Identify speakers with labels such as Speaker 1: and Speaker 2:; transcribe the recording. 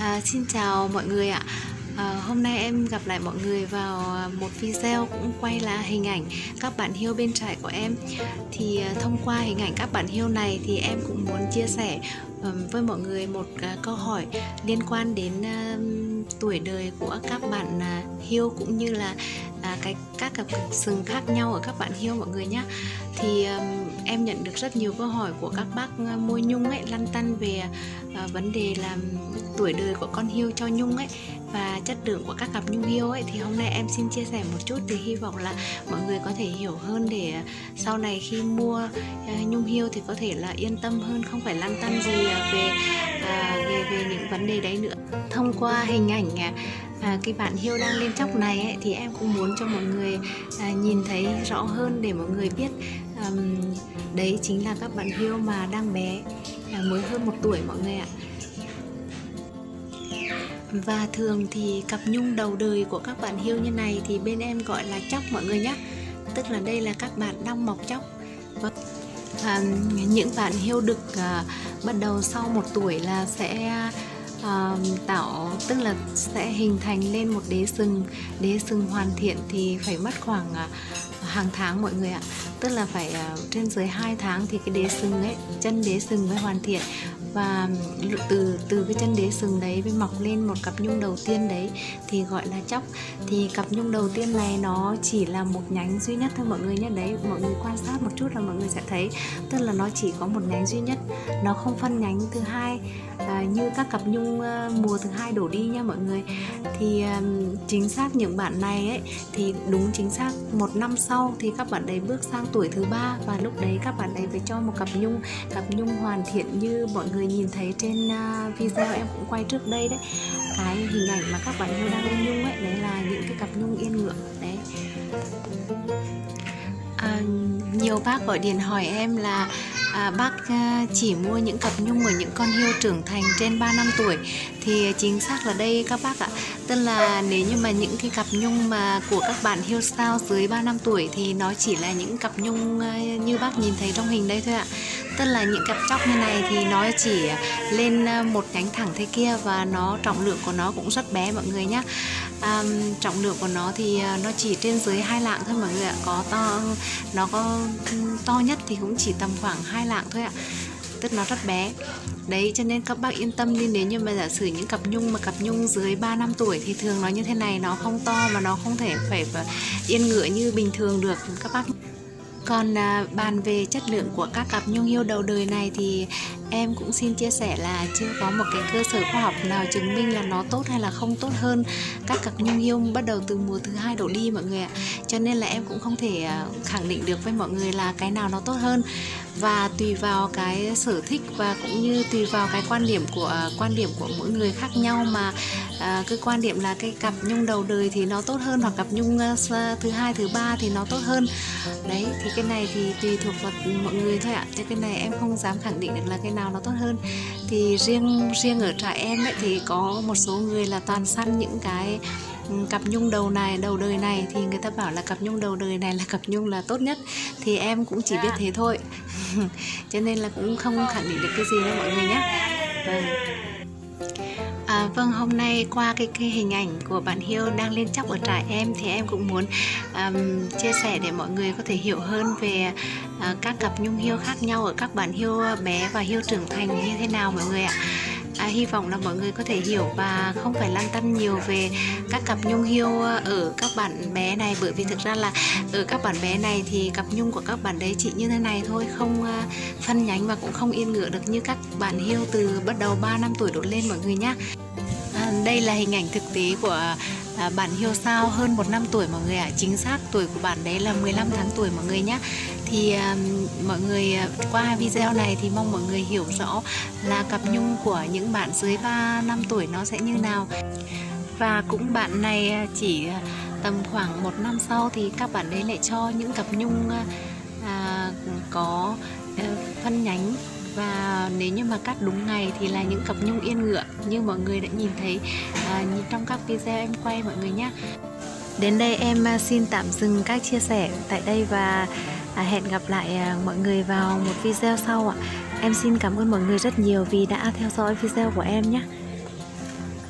Speaker 1: Xin chào mọi người ạ. Hôm nay em gặp lại mọi người vào một video cũng quay là hình ảnh các bạn hiêu bên trại của em. Thì thông qua hình ảnh các bạn hiêu này thì em cũng muốn chia sẻ với mọi người một câu hỏi liên quan đến tuổi đời của các bạn hiêu, cũng như là các cặp sừng khác nhau ở các bạn hiêu mọi người nhé. Thì em nhận được rất nhiều câu hỏi của các bác môi nhung ấy, lăn tăn về vấn đề là tuổi đời của con hiêu cho nhung ấy và chất lượng của các cặp nhung hiêu ấy. Thì hôm nay em xin chia sẻ một chút, thì hy vọng là mọi người có thể hiểu hơn để sau này khi mua nhung hiêu thì có thể là yên tâm hơn, không phải lăn tăn gì về những vấn đề đấy nữa. Thông qua hình ảnh cái bạn hiêu đang lên chóc này ấy, thì em cũng muốn cho mọi người nhìn thấy rõ hơn để mọi người biết đấy chính là các bạn hiêu mà đang bé, mới hơn 1 tuổi mọi người ạ. Và thường thì cặp nhung đầu đời của các bạn hiêu như này thì bên em gọi là chóc mọi người nhé. Tức là đây là các bạn đang mọc chóc. Những bạn hiêu đực bắt đầu sau 1 tuổi là sẽ tức là sẽ hình thành lên một đế sừng hoàn thiện thì phải mất khoảng hàng tháng mọi người ạ. Tức là phải trên dưới 2 tháng thì cái đế sừng ấy, chân đế sừng mới hoàn thiện. Và từ cái chân đế sừng đấy mới mọc lên một cặp nhung đầu tiên đấy thì gọi là chóc. Thì cặp nhung đầu tiên này nó chỉ là một nhánh duy nhất thôi mọi người nhé. Đấy, mọi người quan sát một chút là mọi người sẽ thấy, tức là nó chỉ có một nhánh duy nhất, nó không phân nhánh thứ hai như các cặp nhung mùa thứ hai đổ đi nha mọi người. Thì chính xác những bạn này ấy thì đúng chính xác 1 năm sau thì các bạn đấy bước sang tuổi thứ 3, và lúc đấy các bạn đấy phải cho một cặp nhung hoàn thiện như mọi người nhìn thấy trên video em cũng quay trước đây đấy. Cái hình ảnh mà các bạn hiêu đang lên nhung ấy, đấy là những cái cặp nhung yên ngựa đấy. Nhiều bác gọi điện hỏi em là bác chỉ mua những cặp nhung ở những con hiêu trưởng thành trên 3 năm tuổi. Thì chính xác là đây các bác ạ. Tức là nếu như mà những cái cặp nhung mà của các bạn hiêu sao dưới 3 năm tuổi thì nó chỉ là những cặp nhung như bác nhìn thấy trong hình đây thôi ạ. Tức là những cặp chóc như này thì nó chỉ lên một nhánh thẳng thế kia, và trọng lượng của nó cũng rất bé mọi người nhé. Trọng lượng của nó thì nó chỉ trên dưới 2 lạng thôi mọi người ạ. Nó có to nhất thì cũng chỉ tầm khoảng 2 lạng thôi ạ. Tức nó rất bé. Đấy, cho nên các bác yên tâm đi. Nếu như mà giả sử những cặp nhung dưới 3 năm tuổi thì thường nó như thế này, nó không to mà nó không thể phải yên ngựa như bình thường được các bác. Còn bàn về chất lượng của các cặp nhung hiêu đầu đời này thì em cũng xin chia sẻ là chưa có một cái cơ sở khoa học nào chứng minh là nó tốt hay là không tốt hơn các cặp nhung hiêu bắt đầu từ mùa thứ 2 đổ đi mọi người ạ. Cho nên là em cũng không thể khẳng định được với mọi người là cái nào nó tốt hơn. Và tùy vào cái sở thích và cũng như tùy vào cái quan điểm của mỗi người khác nhau mà cái quan điểm là cái cặp nhung đầu đời thì nó tốt hơn, hoặc cặp nhung thứ 2, thứ 3 thì nó tốt hơn. Đấy, thì cái này thì tùy thuộc vào mọi người thôi ạ. Chứ cái này em không dám khẳng định được là cái nào nó tốt hơn. Thì riêng ở trại em ấy thì có một số người là toàn săn những cái cặp nhung đầu đời này thì người ta bảo là cặp nhung đầu đời này là cặp nhung là tốt nhất. Thì em cũng chỉ biết thế thôi. Cho nên là cũng không khẳng định được cái gì đâu mọi người nhé. Vâng, hôm nay qua cái hình ảnh của bạn hiêu đang lên chóc ở trại em thì em cũng muốn chia sẻ để mọi người có thể hiểu hơn về các cặp nhung hiêu khác nhau ở các bạn hiêu bé và hiêu trưởng thành như thế nào mọi người ạ. Hy vọng là mọi người có thể hiểu và không phải lăn tăn nhiều về các cặp nhung hiêu ở các bạn bé này, bởi vì thực ra là ở các bạn bé này thì cặp nhung của các bạn đấy chỉ như thế này thôi, không phân nhánh và cũng không yên ngựa được như các bạn hiêu từ bắt đầu 3 năm tuổi đổ lên mọi người nhé. Đây là hình ảnh thực tế của bạn hiêu sao hơn 1 năm tuổi mọi người ạ. Chính xác tuổi của bạn đấy là 15 tháng tuổi mọi người nhé. Thì mọi người qua video này thì mong mọi người hiểu rõ là cặp nhung của những bạn dưới 3 năm tuổi nó sẽ như nào. Và cũng bạn này chỉ tầm khoảng 1 năm sau thì các bạn đấy lại cho những cặp nhung có phân nhánh. Và nếu như mà cắt đúng ngày thì là những cặp nhung yên ngựa như mọi người đã nhìn thấy như trong các video em quay mọi người nhé. Đến đây em xin tạm dừng các chia sẻ tại đây và hẹn gặp lại mọi người vào một video sau ạ. Em xin cảm ơn mọi người rất nhiều vì đã theo dõi video của em nhé.